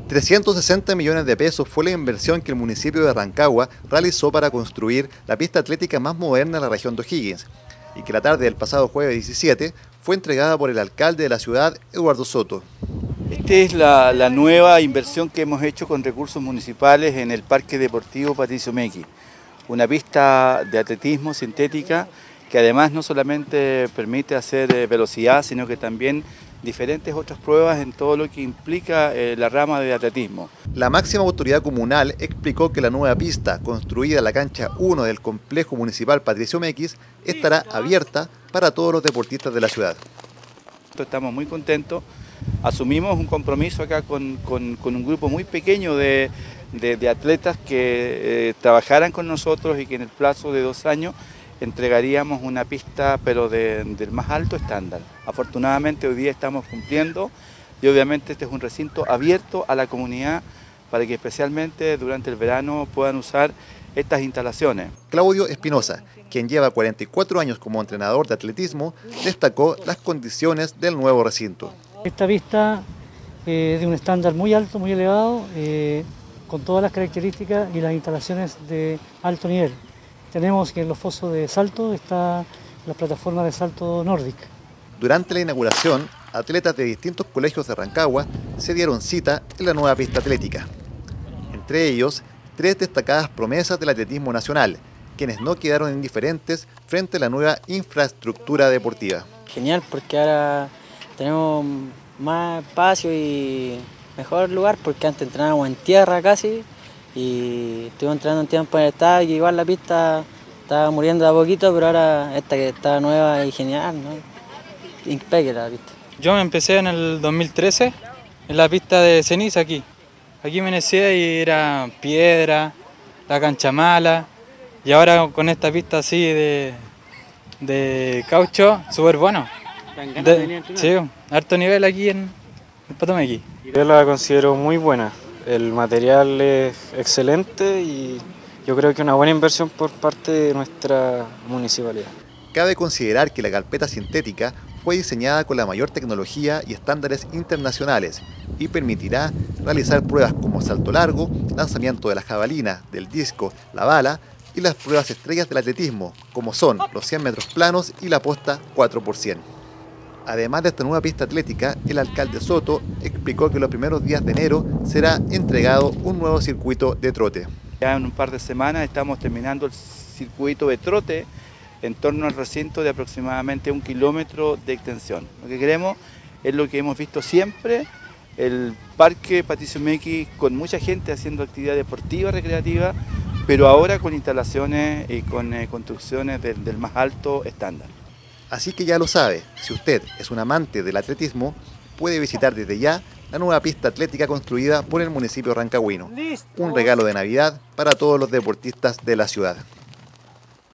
360 millones de pesos fue la inversión que el municipio de Rancagua realizó para construir la pista atlética más moderna de la región de O'Higgins y que la tarde del pasado jueves 17 fue entregada por el alcalde de la ciudad, Eduardo Soto. Esta es la nueva inversión que hemos hecho con recursos municipales en el Parque Deportivo Patricio Mequi, una pista de atletismo sintética que además no solamente permite hacer velocidad, sino que también diferentes otras pruebas en todo lo que implica la rama de atletismo. La máxima autoridad comunal explicó que la nueva pista, construida en la cancha 1 del complejo municipal Patricio Mequi, estará abierta para todos los deportistas de la ciudad. Estamos muy contentos, asumimos un compromiso acá con un grupo muy pequeño de atletas que trabajaran con nosotros y que en el plazo de 2 años entregaríamos una pista pero del más alto estándar. Afortunadamente hoy día estamos cumpliendo y obviamente este es un recinto abierto a la comunidad para que especialmente durante el verano puedan usar estas instalaciones. Claudio Espinosa, quien lleva 44 años como entrenador de atletismo, destacó las condiciones del nuevo recinto. Esta pista es de un estándar muy alto, muy elevado, con todas las características y las instalaciones de alto nivel. Tenemos que en los fosos de salto está la plataforma de salto Nordic. Durante la inauguración, atletas de distintos colegios de Rancagua se dieron cita en la nueva pista atlética. Entre ellos, 3 destacadas promesas del atletismo nacional, quienes no quedaron indiferentes frente a la nueva infraestructura deportiva. Genial, porque ahora tenemos más espacio y mejor lugar, porque antes entrenábamos en tierra casi. Y estuvimos entrenando un tiempo en el estadio, y igual la pista estaba muriendo de a poquito, pero ahora esta que está nueva y genial, ¿no? Impecable la pista. Yo me empecé en el 2013 en la pista de ceniza aquí. Aquí me inicié y era piedra, la cancha mala, y ahora con esta pista así de caucho, súper bueno. Sí, harto nivel aquí en Patomequi. Yo la considero muy buena. El material es excelente y yo creo que una buena inversión por parte de nuestra municipalidad. Cabe considerar que la carpeta sintética fue diseñada con la mayor tecnología y estándares internacionales y permitirá realizar pruebas como salto largo, lanzamiento de la jabalina, del disco, la bala y las pruebas estrellas del atletismo, como son los 100 metros planos y la posta 4x100. Además de esta nueva pista atlética, el alcalde Soto explicó que los primeros días de enero será entregado un nuevo circuito de trote. Ya en un par de semanas estamos terminando el circuito de trote en torno al recinto de aproximadamente 1 kilómetro de extensión. Lo que queremos es lo que hemos visto siempre, el Parque Patricio Mequi con mucha gente haciendo actividad deportiva, recreativa, pero ahora con instalaciones y con construcciones del más alto estándar. Así que ya lo sabe, si usted es un amante del atletismo, puede visitar desde ya la nueva pista atlética construida por el municipio rancagüino. Un regalo de Navidad para todos los deportistas de la ciudad.